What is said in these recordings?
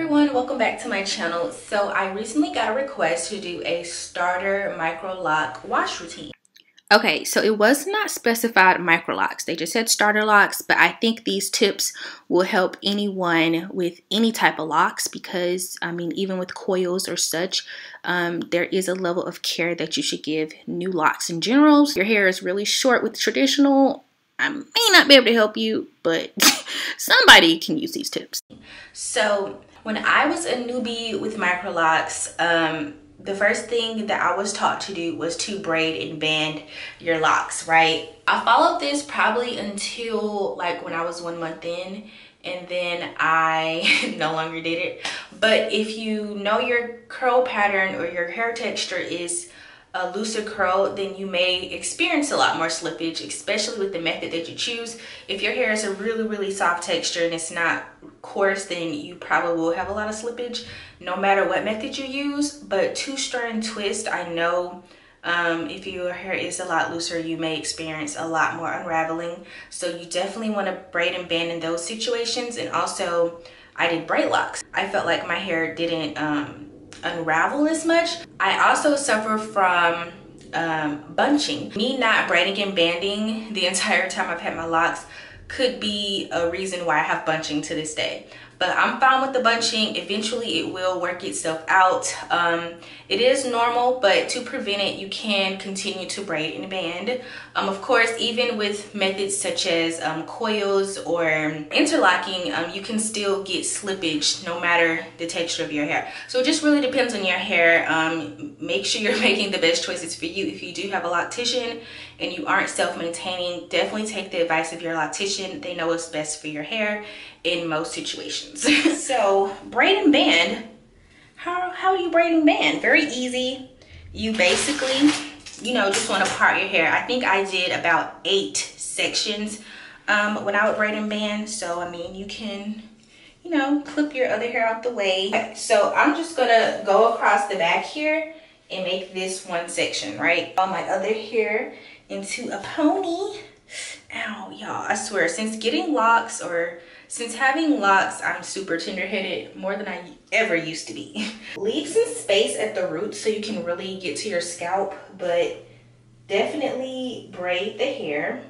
everyone, welcome back to my channel. So I recently got a request to do a starter micro lock wash routine. Okay, so it was not specified micro locks. They just said starter locks, but I think these tips will help anyone with any type of locks because, I mean, even with coils or such, there is a level of care that you should give new locks in general. Your hair is really short with traditional, I may not be able to help you, but somebody can use these tips. So when I was a newbie with micro locks, the first thing that I was taught to do was to braid and band your locks, right? I followed this probably until like when I was 1 month in, and then I no longer did it. But if you know your curl pattern or your hair texture is a looser curl, then you may experience a lot more slippage, especially with the method that you choose. If your hair is a really soft texture and it's not coarse, then you probably will have a lot of slippage no matter what method you use. But two-strand twist, I know if your hair is a lot looser, you may experience a lot more unraveling. So you definitely want to braid and band in those situations. And also, I did braid locks. I felt like my hair didn't unravel as much. I also suffer from bunching. Me not braiding and banding the entire time I've had my locks could be a reason why I have bunching to this day. But I'm fine with the bunching. Eventually it will work itself out. It is normal, but to prevent it, you can continue to braid and band. Of course, even with methods such as coils or interlocking, you can still get slippage no matter the texture of your hair. So it just really depends on your hair. Make sure you're making the best choices for you. If you do have a loctician and you aren't self-maintaining, definitely take the advice of your loctician. They know what's best for your hair in most situations. So braid and band, how do you braid and band? Very easy. You basically, you know, just want to part your hair. I think I did about 8 sections when I would braid and band. So I mean, you can, you know, clip your other hair out the way. Okay, so I'm just gonna go across the back here and make this one section, right? All my other hair into a pony. Ow, y'all, I swear, since getting locks or since having locks, I'm super tender-headed, more than I ever used to be. Leave some space at the roots so you can really get to your scalp, but definitely braid the hair.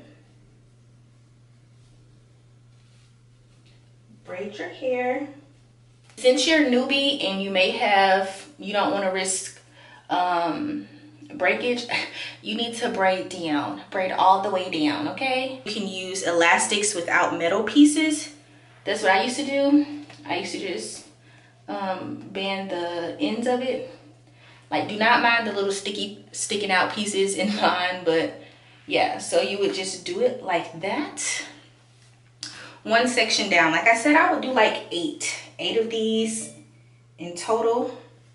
Braid your hair. Since you're a newbie and you don't want to risk breakage, you need to braid down, braid all the way down. Okay, you can use elastics without metal pieces. That's what I used to do. I used to just band the ends of it. Like, do not mind the little sticking out pieces in mine, but yeah, so you would just do it like that. One section down. Like I said, I would do like 8 of these in total.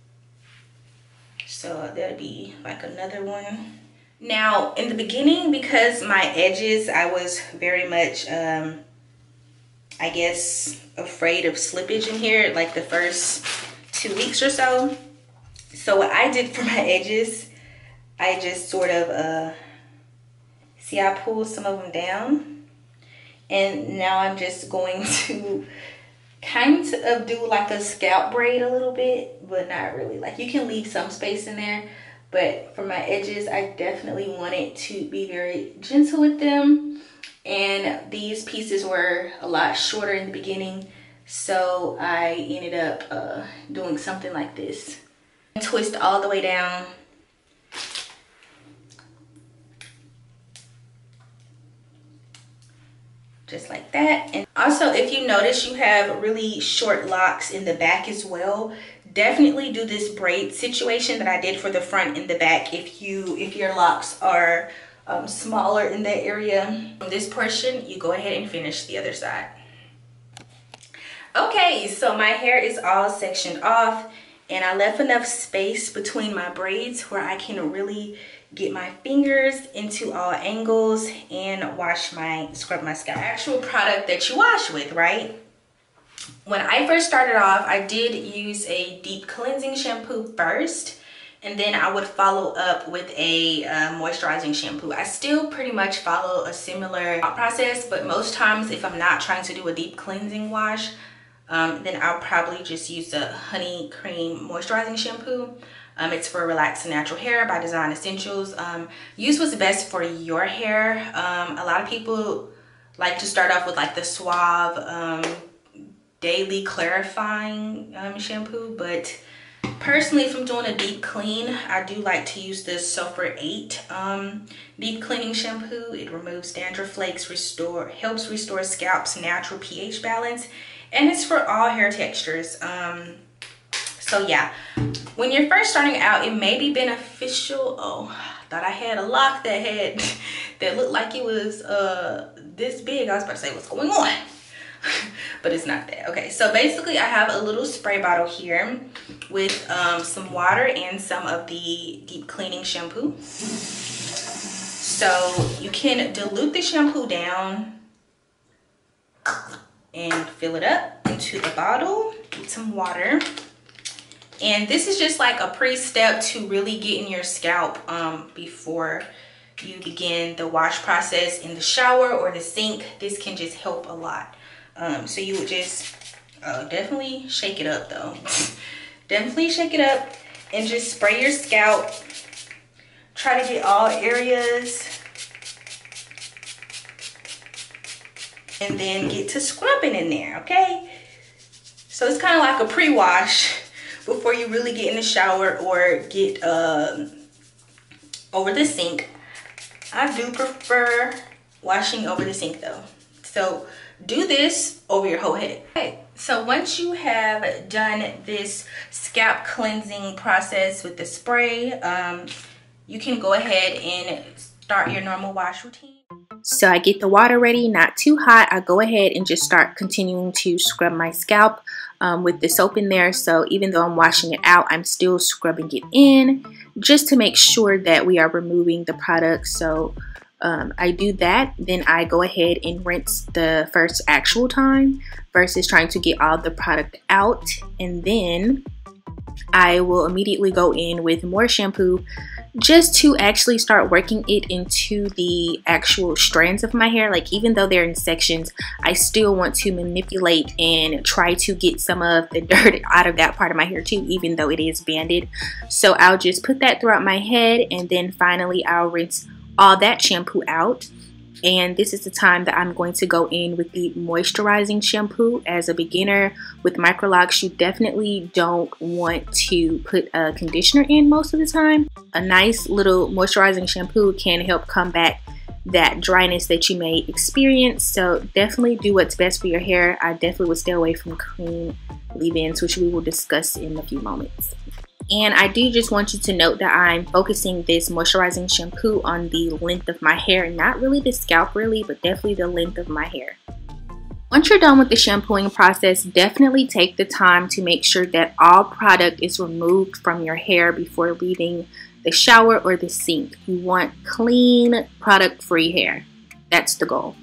So that'd be like another one. Now, in the beginning, because my edges, I was very much, I guess, afraid of slippage in here, like the first 2 weeks or so. So what I did for my edges, I just sort of, see, I pulled some of them down. And now I'm just going to kind of do like a scalp braid a little bit, but not really. Like, you can leave some space in there, but for my edges, I definitely wanted to be very gentle with them. And these pieces were a lot shorter in the beginning, so I ended up doing something like this. Twist all the way down. Just like that. And also, if you notice you have really short locks in the back as well, definitely do this braid situation that I did for the front and the back if your locks are smaller in that area. From this portion, you go ahead and finish the other side. Okay, so my hair is all sectioned off, and I left enough space between my braids where I can really get my fingers into all angles and scrub my scalp. Actual product that you wash with, right? When I first started off, I did use a deep cleansing shampoo first, and then I would follow up with a moisturizing shampoo. I still pretty much follow a similar process, but most times if I'm not trying to do a deep cleansing wash, Then I'll probably just use the Honey Cream Moisturizing Shampoo. It's for relaxed and natural hair by Design Essentials. Use what's best for your hair. A lot of people like to start off with like the Suave Daily Clarifying shampoo, but personally, if I'm doing a deep clean, I do like to use the Sulfur 8 deep cleaning shampoo. It removes dandruff flakes, helps restore scalp's natural pH balance, and it's for all hair textures. So yeah, when you're first starting out, it may be beneficial. Oh, I thought I had a lock that looked like it was this big. I was about to say, what's going on? But it's not that. Okay, so basically I have a little spray bottle here with some water and some of the deep cleaning shampoo. So you can dilute the shampoo down and fill it up into the bottle. Get some water. And this is just like a pre-step to really get in your scalp before you begin the wash process in the shower or the sink. This can just help a lot. So you would just definitely shake it up though. Definitely shake it up and just spray your scalp. Try to get all areas. And then get to scrubbing in there, okay? So it's kind of like a pre-wash before you really get in the shower or get over the sink. I do prefer washing over the sink though. So do this over your whole head. Okay, so once you have done this scalp cleansing process with the spray, you can go ahead and start your normal wash routine. So I get the water ready, not too hot. I go ahead and just start continuing to scrub my scalp with the soap in there. So even though I'm washing it out, I'm still scrubbing it in just to make sure that we are removing the product. So I do that, then I go ahead and rinse the first actual time versus trying to get all the product out, and then I will immediately go in with more shampoo just to actually start working it into the actual strands of my hair. Like even though they're in sections, I still want to manipulate and try to get some of the dirt out of that part of my hair too, even though it is banded. So I'll just put that throughout my head, and then finally I'll rinse all that shampoo out. And this is the time that I'm going to go in with the moisturizing shampoo. As a beginner with Microlocks, you definitely don't want to put a conditioner in most of the time. A nice little moisturizing shampoo can help combat that dryness that you may experience. So definitely do what's best for your hair. I definitely would stay away from cream leave-ins, which we will discuss in a few moments. And I do just want you to note that I'm focusing this moisturizing shampoo on the length of my hair, not really the scalp really, but definitely the length of my hair. Once you're done with the shampooing process, definitely take the time to make sure that all product is removed from your hair before leaving the shower or the sink. You want clean, product-free hair. That's the goal.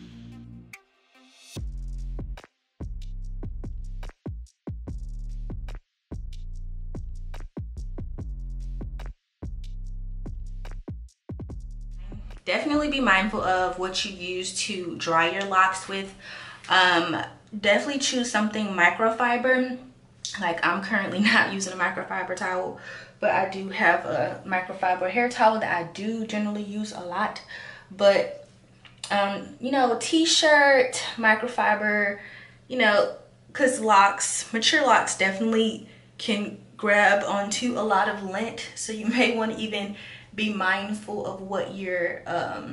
Definitely be mindful of what you use to dry your locks with. Definitely choose something microfiber. Like I'm currently not using a microfiber towel, but I do have a microfiber hair towel that I do generally use a lot. But you know, t-shirt, microfiber, you know, because mature locks definitely can grab onto a lot of lint, so you may want to even be mindful of what you're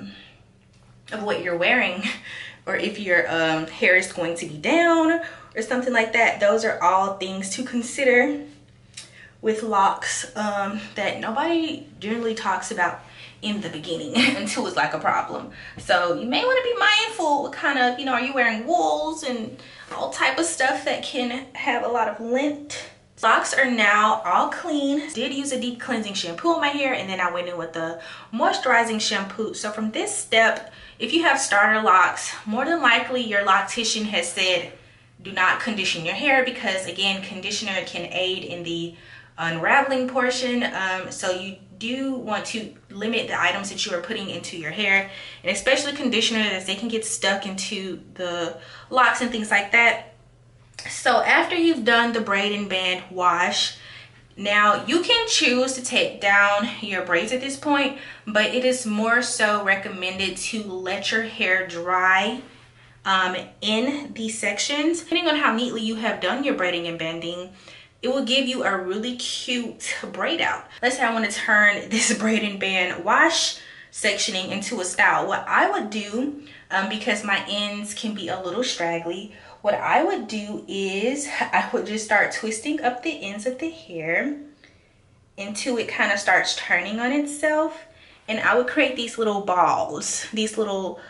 wearing, or if your hair is going to be down or something like that. Those are all things to consider with locks that nobody generally talks about in the beginning until it's like a problem. So you may want to be mindful what kind of, you know, are you wearing wools and all type of stuff that can have a lot of lint. Locks are now all clean. Did use a deep cleansing shampoo on my hair, and then I went in with the moisturizing shampoo. So from this step, if you have starter locks, more than likely your loctician has said do not condition your hair, because again, conditioner can aid in the unraveling portion. So you do want to limit the items that you are putting into your hair, and especially conditioner, as they can get stuck into the locks and things like that. So after you've done the braid and band wash, now you can choose to take down your braids at this point, but it is more so recommended to let your hair dry in these sections. Depending on how neatly you have done your braiding and bending, it will give you a really cute braid out. Let's say I want to turn this braid and band wash sectioning into a style. What I would do, because my ends can be a little straggly, what I would do is I would just start twisting up the ends of the hair until it kind of starts turning on itself. And I would create these little balls, these little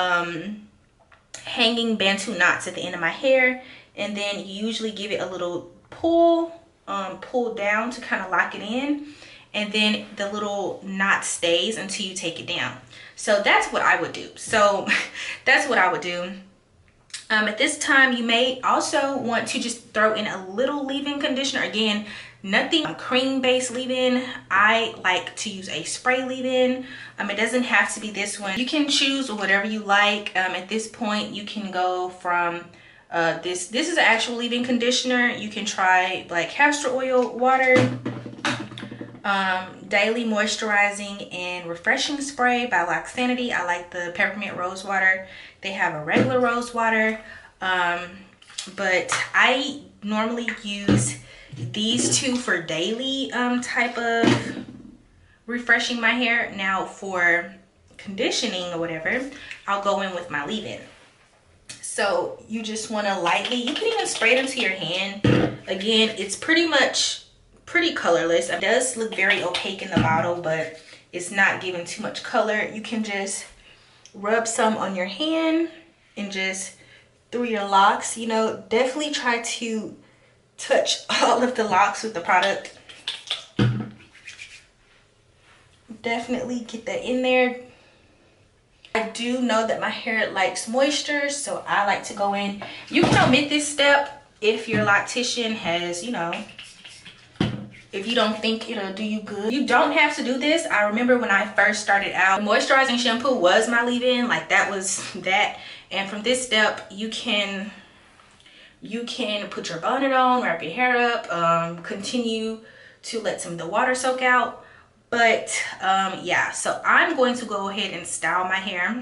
hanging bantu knots at the end of my hair. And then you usually give it a little pull down to kind of lock it in. And then the little knot stays until you take it down. So that's what I would do. So that's what I would do. At this time, you may also want to just throw in a little leave-in conditioner. Again, nothing cream-based leave-in. I like to use a spray leave-in. It doesn't have to be this one. You can choose whatever you like. At this point, you can go from this is an actual leave-in conditioner. You can try like castor oil water, daily moisturizing and refreshing spray by Loxanity. I like the peppermint rose water. They have a regular rose water, but I normally use these two for daily type of refreshing my hair. Now for conditioning or whatever, I'll go in with my leave-in. So you just want to lightly, you can even spray it into your hand. Again, it's pretty colorless. It does look very opaque in the bottle, but it's not giving too much color. You can just rub some on your hand and just through your locks. You know, definitely try to touch all of the locks with the product. Definitely get that in there. I do know that my hair likes moisture, so I like to go in. You can omit this step if your loctician has, you know, if you don't think it'll do you good. You don't have to do this. I remember when I first started out, moisturizing shampoo was my leave-in. Like that was that. And from this step, you can put your bonnet on, wrap your hair up, continue to let some of the water soak out. But yeah, so I'm going to go ahead and style my hair.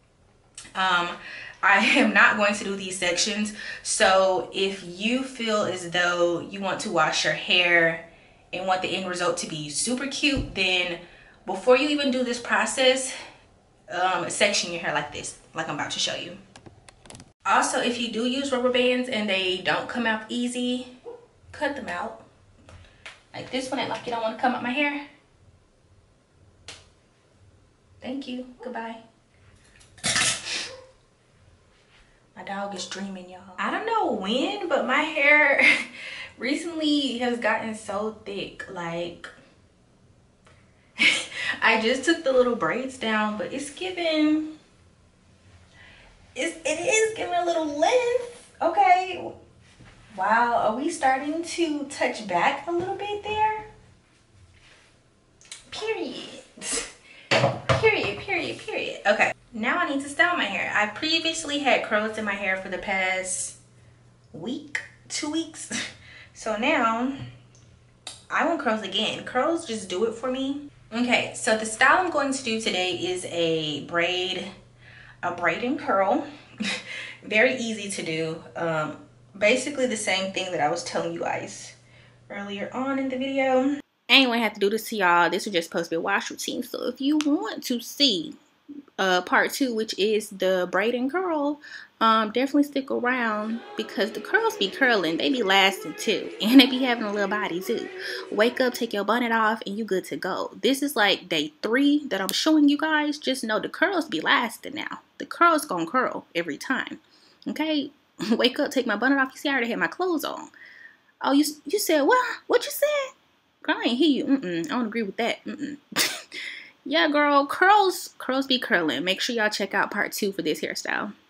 I am not going to do these sections. So if you feel as though you want to wash your hair and want the end result to be super cute, then before you even do this process, section your hair like this, like I'm about to show you. Also, if you do use rubber bands and they don't come out easy, cut them out. Like this one, like you don't want to come out my hair. Thank you. Goodbye. My dog is dreaming, y'all. I don't know when, but my hair recently has gotten so thick. Like, I just took the little braids down, but it's giving, it is giving a little length. Okay. Wow, are we starting to touch back a little bit there? Period. Period. Okay, now I need to style my hair. I previously had curls in my hair for the past week, 2 weeks. So now I want curls again. Curls just do it for me. Okay, so the style I'm going to do today is a braid and curl. Very easy to do. Basically the same thing that I was telling you guys earlier on in the video. I ain't gonna have to do this to y'all. This is just supposed to be a wash routine. So if you want to see part 2, which is the braid and curl, definitely stick around because the curls be curling. They be lasting too, and they be having a little body too. Wake up, take your bonnet off, and you good to go. This is like day 3 that I'm showing you guys. Just know the curls be lasting now. The curls gonna curl every time. Okay, wake up, take my bonnet off. You see, I already had my clothes on. Oh, you said what? What you said? Girl, I ain't hear you. I don't agree with that. Yeah, girl, curls be curling. Make sure y'all check out part 2 for this hairstyle.